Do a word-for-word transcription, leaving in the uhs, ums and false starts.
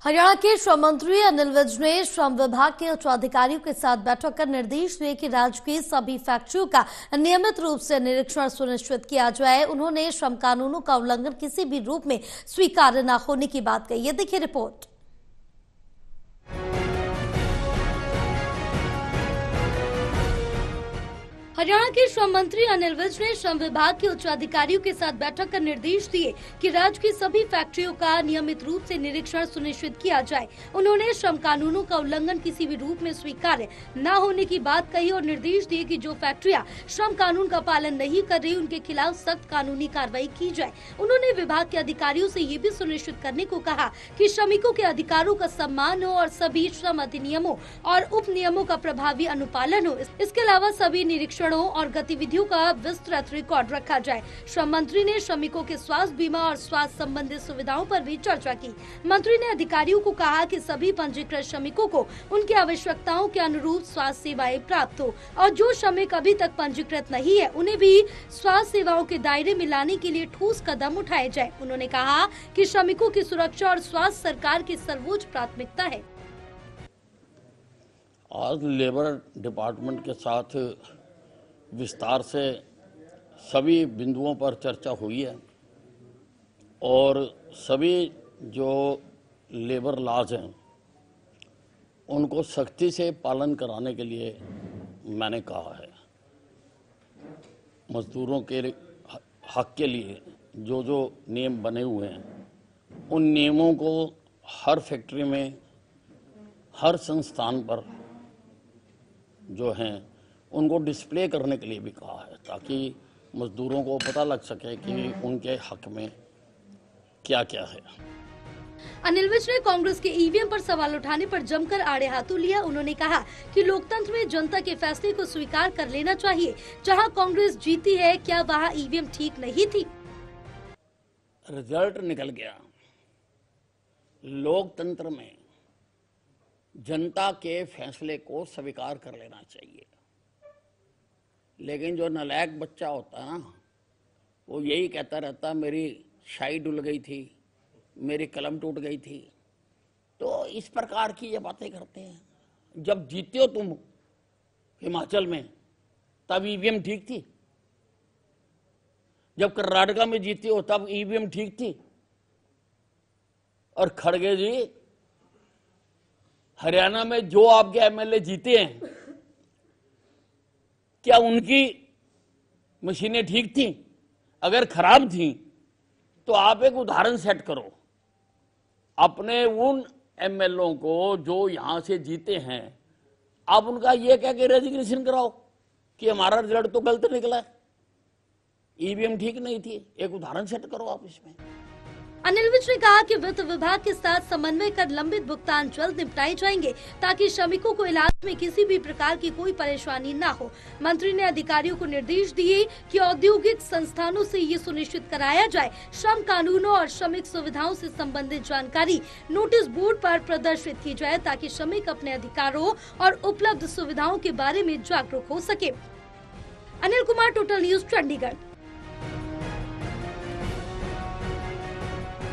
हरियाणा के श्रम मंत्री अनिल विज ने श्रम विभाग के उच्च अधिकारियों के साथ बैठक कर निर्देश दिए कि राज्य की सभी फैक्ट्रियों का नियमित रूप से निरीक्षण सुनिश्चित किया जाए। उन्होंने श्रम कानूनों का उल्लंघन किसी भी रूप में स्वीकार्य न होने की बात कही। ये देखिए रिपोर्ट। हरियाणा के श्रम मंत्री अनिल विज ने श्रम विभाग के उच्च अधिकारियों के साथ बैठक कर निर्देश दिए कि राज्य की सभी फैक्ट्रियों का नियमित रूप से निरीक्षण सुनिश्चित किया जाए। उन्होंने श्रम कानूनों का उल्लंघन किसी भी रूप में स्वीकार्य न होने की बात कही और निर्देश दिए कि जो फैक्ट्रियां श्रम कानून का पालन नहीं कर रही उनके खिलाफ सख्त कानूनी कार्रवाई की जाए। उन्होंने विभाग के अधिकारियों से ये भी सुनिश्चित करने को कहा कि श्रमिकों के अधिकारों का सम्मान हो और सभी श्रम अधिनियमों और उप नियमों का प्रभावी अनुपालन हो। इसके अलावा सभी निरीक्षण और गतिविधियों का विस्तृत रिकॉर्ड रखा जाए। श्रम मंत्री ने श्रमिकों के स्वास्थ्य बीमा और स्वास्थ्य संबंधित सुविधाओं पर भी चर्चा की। मंत्री ने अधिकारियों को कहा कि सभी पंजीकृत श्रमिकों को उनकी आवश्यकताओं के अनुरूप स्वास्थ्य सेवाएं प्राप्त हो और जो श्रमिक अभी तक पंजीकृत नहीं है उन्हें भी स्वास्थ्य सेवाओं के दायरे में लाने के लिए ठोस कदम उठाए जाए। उन्होंने कहा कि श्रमिकों की सुरक्षा और स्वास्थ्य सरकार की सर्वोच्च प्राथमिकता है। आज लेबर डिपार्टमेंट के साथ विस्तार से सभी बिंदुओं पर चर्चा हुई है और सभी जो लेबर लॉज हैं उनको सख्ती से पालन कराने के लिए मैंने कहा है। मजदूरों के हक के लिए जो जो नियम बने हुए हैं उन नियमों को हर फैक्ट्री में, हर संस्थान पर जो हैं उनको डिस्प्ले करने के लिए भी कहा है ताकि मजदूरों को पता लग सके कि उनके हक में क्या क्या है। अनिल विज ने कांग्रेस के ईवीएम पर सवाल उठाने पर जमकर आड़े हाथों लिया। उन्होंने कहा कि लोकतंत्र में जनता के फैसले को स्वीकार कर लेना चाहिए। जहां कांग्रेस जीती है, क्या वहां ईवीएम ठीक नहीं थी? रिजल्ट निकल गया। लोकतंत्र में जनता के फैसले को स्वीकार कर लेना चाहिए, लेकिन जो नालायक बच्चा होता है ना वो यही कहता रहता मेरी शाई डुल गई थी, मेरी कलम टूट गई थी। तो इस प्रकार की ये बातें करते हैं। जब जीते हो तुम हिमाचल में तब ईवीएम ठीक थी, जब कर्नाटका में जीते हो तब ईवीएम ठीक थी। और खड़गे जी, हरियाणा में जो आपके एमएलए जीते हैं क्या उनकी मशीनें ठीक थी? अगर खराब थी तो आप एक उदाहरण सेट करो। अपने उन एमएलओ को जो यहां से जीते हैं आप उनका ये कह के रेजिग्नेशन कराओ कि हमारा रिजल्ट तो गलत निकला है, ईवीएम ठीक नहीं थी। एक उदाहरण सेट करो आप इसमें। अनिल विज ने कहा कि वित्त विभाग के साथ समन्वय कर लंबित भुगतान जल्द निपटाए जाएंगे ताकि श्रमिकों को इलाज में किसी भी प्रकार की कोई परेशानी न हो। मंत्री ने अधिकारियों को निर्देश दिए कि औद्योगिक संस्थानों से ये सुनिश्चित कराया जाए श्रम कानूनों और श्रमिक सुविधाओं से संबंधित जानकारी नोटिस बोर्ड पर प्रदर्शित की जाए ताकि श्रमिक अपने अधिकारों और उपलब्ध सुविधाओं के बारे में जागरूक हो सके। Anil Kumar, total news, Chandigarh.